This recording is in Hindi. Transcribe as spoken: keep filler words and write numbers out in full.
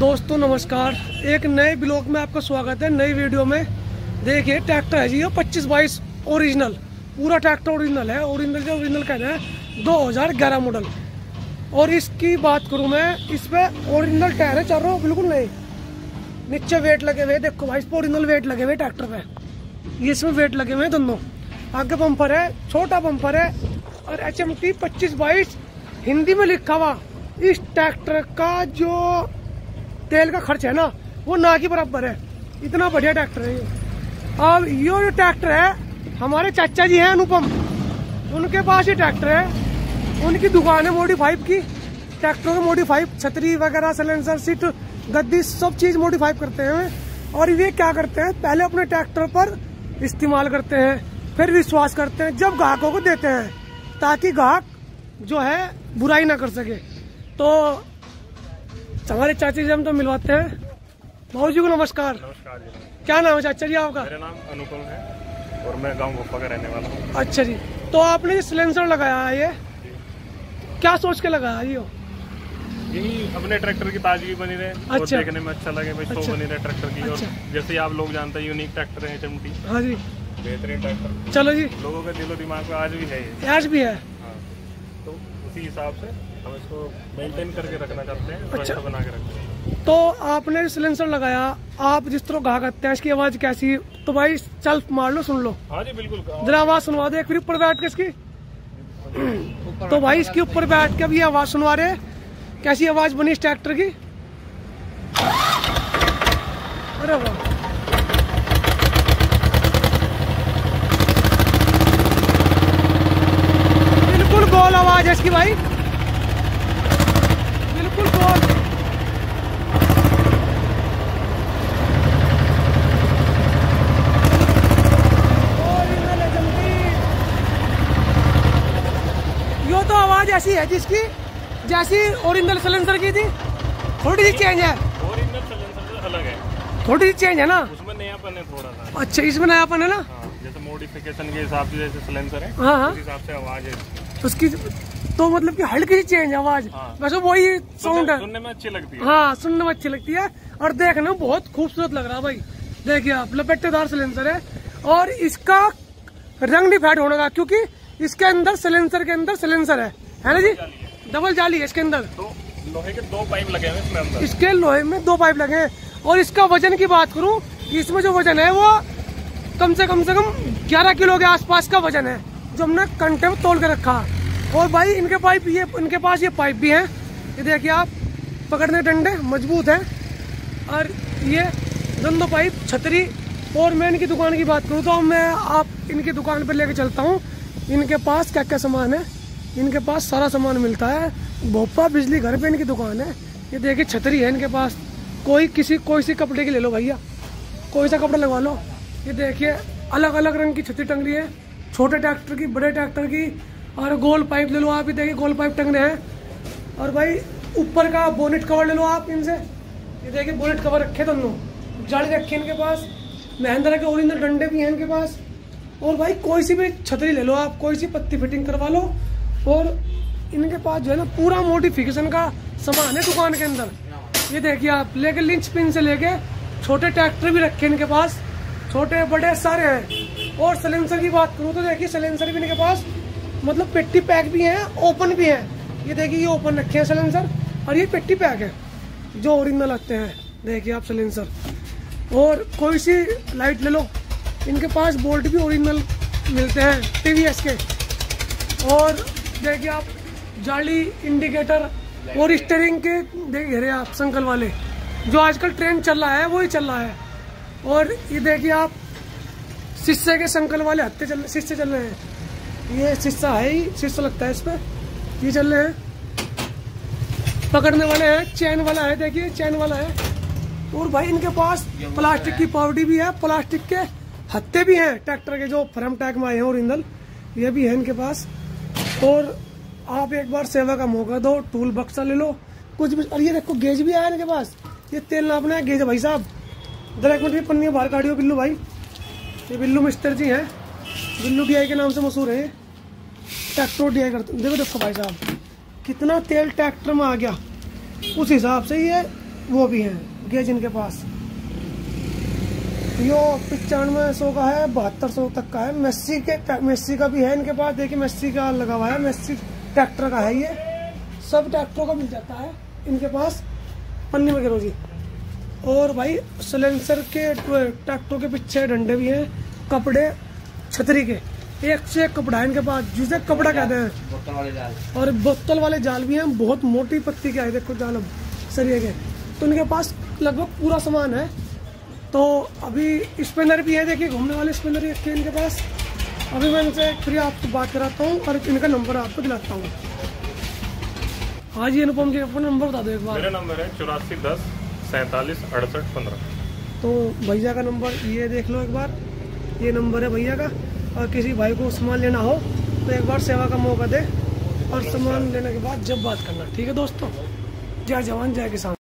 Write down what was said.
दोस्तों नमस्कार, एक नए ब्लॉग में आपका स्वागत है। नई वीडियो में देखिए ट्रैक्टर है जी, ये पच्चीस बाईस ओरिजिनल, पूरा ट्रैक्टर ओरिजिनल है। ओरिजिनल जो ओरिजिनल कहते हैं दो हज़ार ग्यारह मॉडल। और इसकी बात करूं मैं, इस पे ओरिजिनल टायर है चारों, बिल्कुल नहीं। नीचे वेट लगे हुए देखो भाई, इस पर ओरिजिनल वेट लगे हुए ट्रैक्टर पे, ये इसमें वेट लगे हुए दोनों। आगे बम्पर है, छोटा बम्पर है और एच एम टी पच्चीस बाईस हिंदी में लिखा हुआ। इस ट्रैक्टर का जो तेल का खर्च है ना, वो ना के बराबर है। इतना बढ़िया ट्रैक्टर है ये। अब ये जो ट्रैक्टर है, हमारे चाचा जी हैं अनुपम, उनके पास ये ट्रैक्टर है। उनकी दुकान है मॉडिफाइव की, ट्रैक्टरों के मॉडिफाइव, छतरी वगैरह, सिलेंसर, सीट, गद्दी, सब चीज मॉडिफाइव करते हैं। और ये क्या करते हैं, पहले अपने ट्रैक्टर पर इस्तेमाल करते हैं, फिर विश्वास करते हैं, जब ग्राहकों को देते हैं, ताकि ग्राहक जो है बुराई ना कर सके। तो हमारे चाचा जी हम तो मिलवाते हैं। भाऊ जी को नमस्कार। नमस्कार जी। क्या नाम है चाचा जी आपका? मेरा नाम अनुपम है और मैं गांव गोपा का रहने वाला हूँ। अच्छा जी। तो आपने ये सिलेंसर लगाया है, ये क्या सोच के लगाया ये? यही अपने ट्रैक्टर की ताजगी बनी रहे और अच्छा। देखने में अच्छा लगे भाई, शो अच्छा। बनी रहे ट्रैक्टर की। अच्छा। और जैसे आप लोग जानते हैं, यूनिक ट्रैक्टर है एच एम टी, हाँ जी, बेहतरीन ट्रैक्टर, चलो जी। लोगों के दिलो दिमाग में आज भी है ये। आज भी है। हाँ, तो उसी हिसाब से हम इसको मेंटेन करके रखना चाहते हैं, अच्छा। बना के रखते हैं। तो आपने सिलेंसर लगाया, आप जिस तरह गा करते हैं, इसकी आवाज कैसी? तो भाई चल मार लो, सुन लो हाँ जी बिल्कुल। जरा, आवाज सुनवा दो एक फिर ऊपर बैठ के इसकी। तो भाई इसके ऊपर बैठ के भी आवाज सुनवा रहे हैं, कैसी आवाज बनी इस ट्रैक्टर की। अरे वाह, बिल्कुल गोल आवाज है इसकी भाई, बिल्कुल गोल। यो तो आवाज ऐसी है जिसकी जैसी ओरिजिनल सिलेंसर की थी, थोड़ी सी चेंज है। ओरिजिनल सिलेंसर से अलग है, थोड़ी सी चेंज है ना, उसमें नयापन है थोड़ा सा। अच्छा, इसमें नयापन है ना। हाँ, जैसे मॉडिफिकेशन के हिसाब से जैसे सिलेंसर है, हाँ हाँ, उस हिसाब से आवाज है उसकी तो मतलब कि हल्की सी चेंज है आवाज। हाँ। वैसे वही साउंड है, सुनने में अच्छी लगती है। हाँ सुनने में अच्छी लगती है और देखने में बहुत खूबसूरत लग रहा है भाई। देखिए आप, लपेटेदार सिलेंसर है और इसका रंग नहीं फेड होने का, क्योंकि इसके अंदर सिलेंसर के अंदर सिलेंसर है है ना जी, डबल जाली है इसके अंदर। तो लोहे के दो पाइप लगे हैं इसमें अंदर, इसके लोहे में दो पाइप लगे हैं। और इसका वजन की बात करूं, इसमें जो वजन है वो कम से कम से कम ग्यारह किलो के आसपास का वजन है, जो हमने कंटे में तोल के रखा। और भाई इनके पाइप, ये इनके पास ये पाइप भी हैं, ये देखिए आप, पकड़ने डंडे मजबूत है। और ये दोनों पाइप, छतरी। और मैं इनकी दुकान की बात करूं तो मैं आप इनकी दुकान पर लेके चलता हूं। इनके पास क्या क्या सामान है, इनके पास सारा सामान मिलता है। भोपा बिजली घर पे इनकी दुकान है। ये देखिए छतरी है इनके पास, कोई किसी कोई सी कपड़े की ले लो भैया, कोई सा कपड़ा लगवा लो। ये देखिए अलग अलग रंग की छतरी टंग रही है, छोटे ट्रैक्टर की, बड़े ट्रैक्टर की। और गोल पाइप ले लो आप, ये देखिए गोल पाइप टंग रहे हैं। और भाई ऊपर का बोनेट कवर ले लो आप इनसे, ये देखिए बोनेट कवर रखे दोनों, जाली रखी इनके पास, महिंद्रा के ओरिजिनल डंडे भी हैं इनके पास। और भाई कोई सी भी छतरी ले लो आप, कोई सी पत्ती फिटिंग करवा लो। और इनके पास जो है ना पूरा मॉडिफिकेशन का सामान है दुकान के अंदर। ये देखिए आप, लेके लिंच पिन से लेके छोटे ट्रैक्टर भी रखे इनके पास, छोटे बड़े सारे हैं। और सिलेंसर की बात करूँ तो देखिए सिलेंसर भी इनके पास मतलब पेटी पैक भी है, ओपन भी है। ये देखिए ये ओपन रखे हैं सिलेंसर, और ये पेटी पैक है जो ओरिजिनल आते हैं। देखिए आप सिलेंसर। और कोई सी लाइट ले लो, इनके पास बोल्ट भी ओरिजिनल मिलते हैं टीवीएस के। और देखिए आप जाली, इंडिकेटर और स्टीयरिंग के देखिए रहे आप, संकल वाले, जो आजकल ट्रेंड चल रहा है वही चल रहा है। और ये देखिए आप शीशे के संकल वाले हत्ते चल शीशे चल रहे हैं। ये शीशा है ही, शीशा लगता है इस पर, ये चल रहे हैं। पकड़ने वाले हैं, चैन वाला है, देखिए चैन वाला है। और भाई इनके पास प्लास्टिक की पावडी भी है, प्लास्टिक के हत्ते भी हैं ट्रैक्टर के, जो फ्रम टैग में आए हैं ओरिजिनल, ये भी है इनके पास। और आप एक बार सेवा का मौका दो, टूल बक्सा ले लो, कुछ भी। और ये देखो गेज भी आया इनके पास, ये तेल नापना है गेज है भाई साहब। जरा एक मिनट भी पन्नी बाहर काटियो बिल्लू भाई, ये बिल्लू मिस्टर जी हैं, बिल्लू डी आई के नाम से मशहूर है, ट्रैक्टर डी आई करते। देखो देखो भाई साहब, कितना तेल ट्रैक्टर में आ गया, उस हिसाब से ये वो भी हैं गेज इनके पास। यो पचानवे सौ का है, बहत्तर सौ तक का है। मेस्सी के मेस्सी का भी है इनके पास, देखिए मेस्सी का लगा हुआ है, मेस्सी ट्रैक्टर का है। ये सब ट्रैक्टरों का मिल जाता है इनके पास पन्नी में जी। और भाई सिलेंसर के ट्रैक्टरों के पीछे डंडे भी हैं, कपड़े छतरी के एक से एक कपड़ा है इनके पास, जिसे कपड़ा कहते हैं। बोतल वाले जाल और बोतल वाले जाल भी हैं, बहुत मोटी पत्ती के है, देखो जाल अब सरिये के। तो इनके पास लगभग पूरा सामान है। तो अभी स्पिनर भी है, देखिए घूमने वाले स्पिनर रखे हैं इनके पास। अभी मैं इनसे फिर आपको बात कराता हूँ और इनका नंबर आपको दिलाता हूँ। हाँ जी अनुपम जी, अपना नंबर बता दो एक बार। मेरा नंबर है चौरासी दस सैंतालीस अड़सठ पंद्रह। तो भैया का नंबर ये देख लो एक बार, ये नंबर है भैया का। और किसी भाई को सामान लेना हो तो एक बार सेवा का मौका दे और सामान लेने के बाद जब बात करना, ठीक है दोस्तों। जय जवान जय किसान।